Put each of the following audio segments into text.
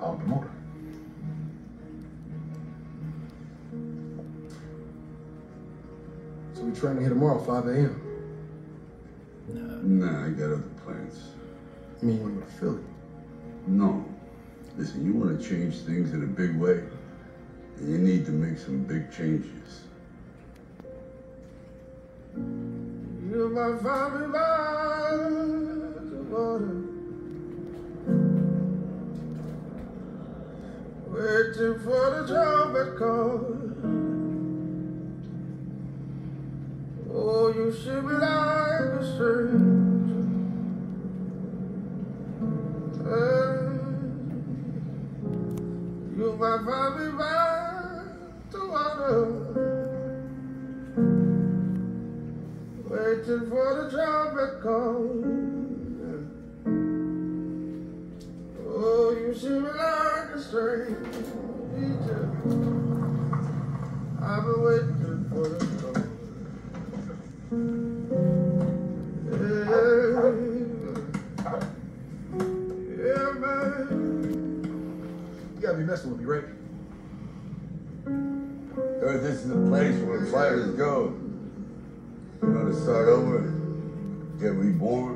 motor. So we train to hit tomorrow, 5 a.m. Nah, I got other plans. You mean you want to Philly? No. Listen, you want to change things in a big way, and you need to make some big changes. You might find me by the water, waiting for the trumpet call. Oh, you should be like a stranger. You might find me by the water, waiting for the trumpet call. Oh, you should be like a stranger. I've been waiting for the call. Yeah, man. You gotta be messing with me, right? This is a place where fighters go. You know, to start over, get reborn.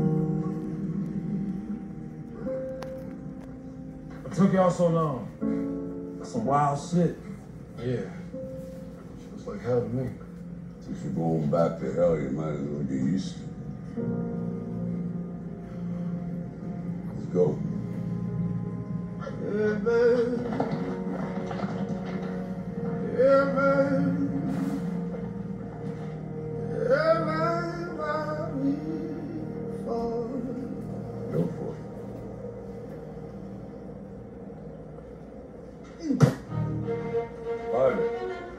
What took y'all so long? Some wild shit. Yeah. Looks like hell to me. Since you're going back to hell, you might as well get used to it. Let's go. Yeah, man. Yeah, man. Yeah, man. Why we fall? Go for it. Harder.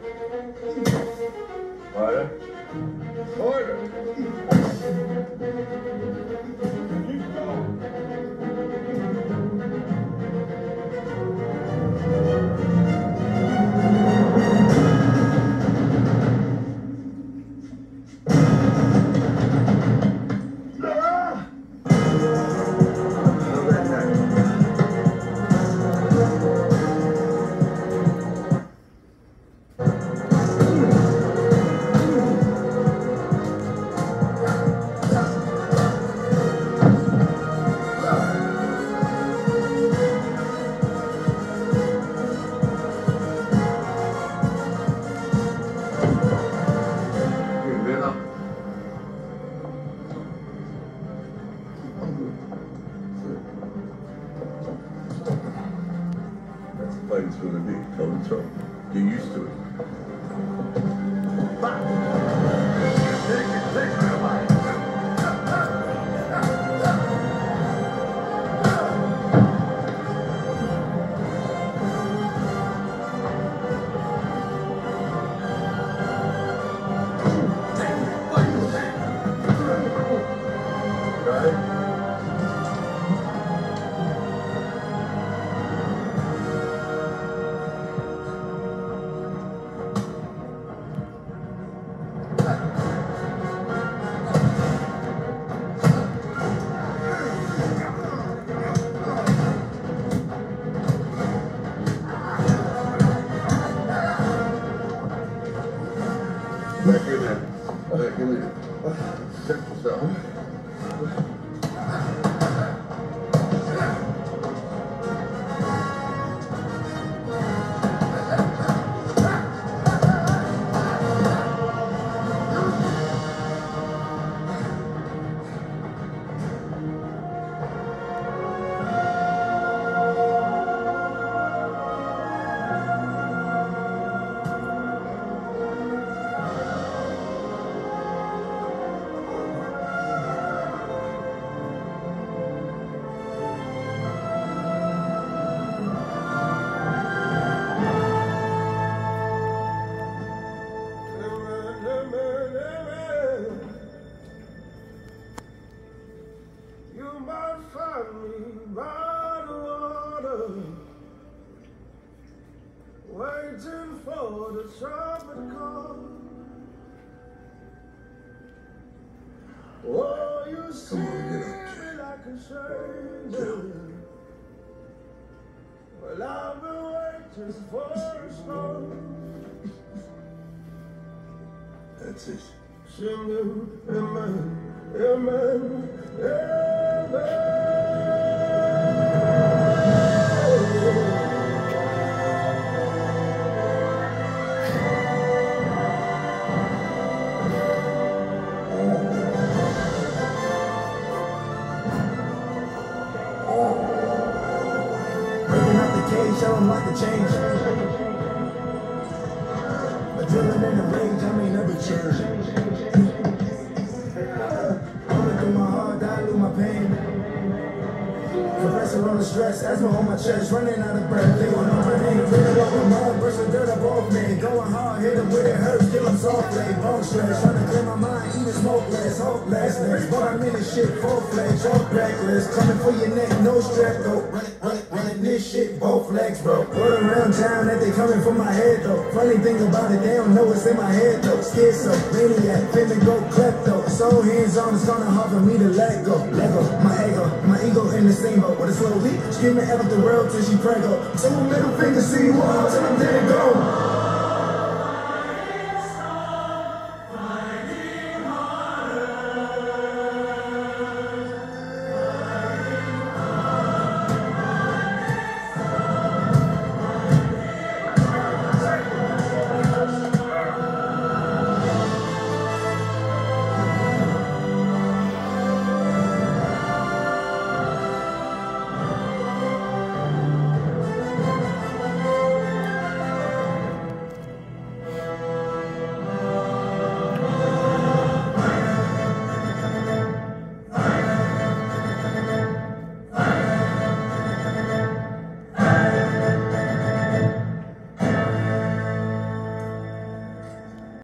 Harder. Harder. Keep going. It's going to be toe to toe. Get used to it. Back in there. Back in there. Check yourself. You might find me by the water, waiting for the trumpet call. Oh, you see me like a stranger. Well, I've been waiting for so long. That's it. Breaking out the cage, show them like the change. Adrenaline in the rage, I mean every change. Going through my heart, dilute my pain. Compressor on the stress, asthma on my chest, running out of breath. They want know my name, cleaning up my mud, brush the dirt up off me. Going hard, hit them where it hurts, kill them softly. Bone stress, trying to clear my mind, even smokeless, hopelessness. But I'm in this shit, full-fledged, all reckless. Coming for your neck, no strap, though. Running this shit, both legs, bro. Word around town that they coming for my head, though. Funny thing about it, they don't know it's in my head, though. Schizo, maniac, finna go klepto. So hands-on, it's kinda hard for me to let go. Lego, my ego in the same boat. With it slowly, screaming out the world till she preggo. So middle finger, see you all till I'm dead and gone.